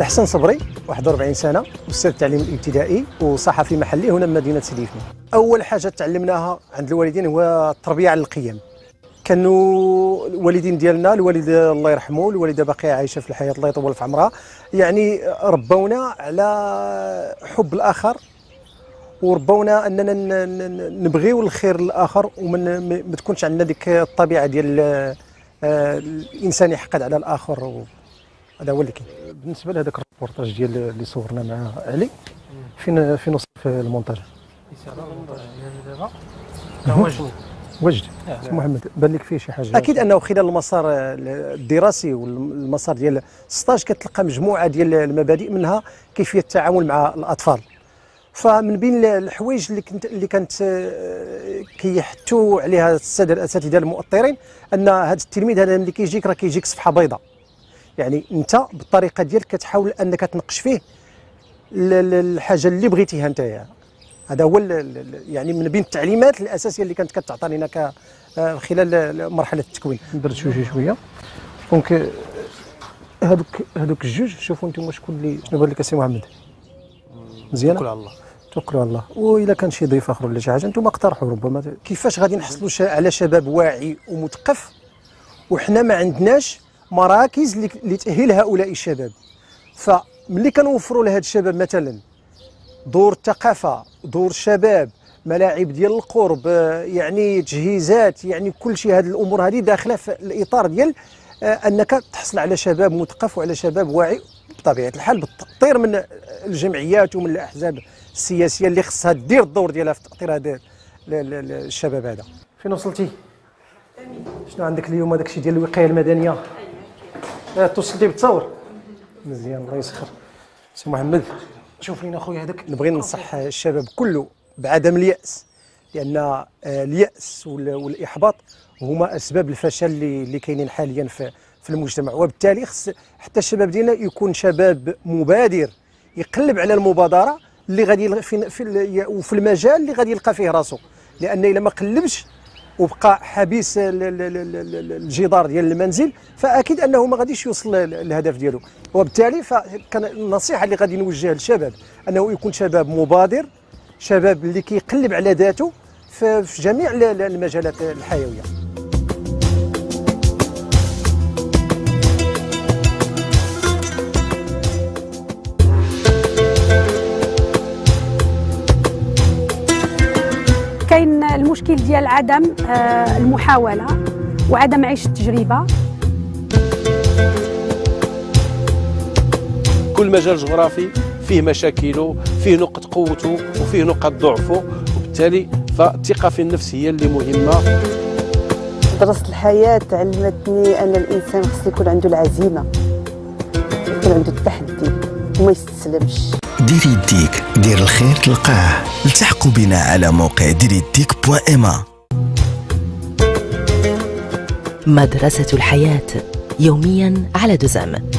الحسن صبري، 41 سنة، أستاذ التعليم الابتدائي وصحفي محلي هنا بمدينة سيدي فني. أول حاجة تعلمناها عند الوالدين هو التربية على القيم. كانوا الوالدين ديالنا، الوالدة الله يرحمه، الوالدة باقية عايشة في الحياة الله يطول في عمرها، يعني ربونا على حب الآخر، وربونا أننا نبغيو الخير للآخر وما تكونش عندنا ديك الطبيعة ديال الإنسان يحقد على الآخر. هذا هو اللي كاين. بالنسبه لهذاك الريبورتاج ديال اللي صورنا مع علي، فين وصل في المونتاج؟ واجد محمد بان لك فيه شي حاجه؟ اكيد انه خلال المسار الدراسي والمسار ديال الستاج كتلقى مجموعه ديال المبادئ، منها كيفيه التعامل مع الاطفال. فمن بين الحوايج اللي كانت كيحثوا عليها الساده الاساتذه المؤطرين ان هذا التلميذ هذا ملي كيجيك راه كيجيك صفحه بيضاء، يعني انت بالطريقه ديالك كتحاول انك تنقش فيه الحاجه اللي بغيتيها نتايا. هذا هو يعني من بين التعليمات الاساسيه اللي كانت كتعطى لنا خلال مرحله التكوين. درت شويه دونك هذوك الجوج. شوفوا انتم شكون اللي شنو بان لك السي محمد؟ مزيان، توكلوا على الله، توكلوا على الله. واذا كان شي ضيف اخر ولا شي حاجه انتم اقترحوا ربما كيفاش غادي نحصلوا على شباب واعي ومثقف وحنا ما عندناش مراكز اللي تأهل هؤلاء الشباب. فملي كنوفروا لهذا الشباب مثلا دور الثقافه، دور الشباب، ملاعب ديال القرب، يعني تجهيزات، يعني كل شيء، هذه الامور هذه داخله في الاطار ديال انك تحصل على شباب مثقف وعلى شباب واعي. بطبيعه الحال بالتأطير من الجمعيات ومن الاحزاب السياسيه اللي خصها دير الدور ديالها في تأطير هذا الشباب هذا. فين وصلتي؟ شنو عندك اليوم؟ هذاك الشيء ديال الوقايه المدنيه توصلتي بالتصاور؟ مزيان، الله يسخر. سي محمد شوف لينا خويا هذاك. نبغي ننصح الشباب كله بعدم اليأس، لأن اليأس والإحباط هما أسباب الفشل اللي كاينين حاليا في المجتمع. وبالتالي خص حتى الشباب ديالنا يكون شباب مبادر، يقلب على المبادرة اللي غادي وفي المجال اللي غادي يلقى فيه راسه، لأن إلا ما قلبش وبقى حبيس الجدار ديال المنزل فاكيد انه ما غاديش يوصل للهدف ديالو. وبالتالي فكان النصيحه اللي غادي نوجهها للشباب انه يكون شباب مبادر، شباب اللي كيقلب على ذاته في جميع المجالات الحيويه. كاين المشكل ديال عدم المحاولة وعدم عيش التجربة. كل مجال جغرافي فيه مشاكله، فيه نقط قوته وفيه نقط ضعفه، وبالتالي فالثقة في النفس هي اللي مهمة. دراسة الحياة علمتني أن الإنسان خصو يكون عنده العزيمة، يكون عنده التحدي وما يستسلمش. ديري يديك، دير الخير تلقاه. التحقوا بنا على موقع ديريديك.ma. مدرسة الحياة، يوميا على دزام.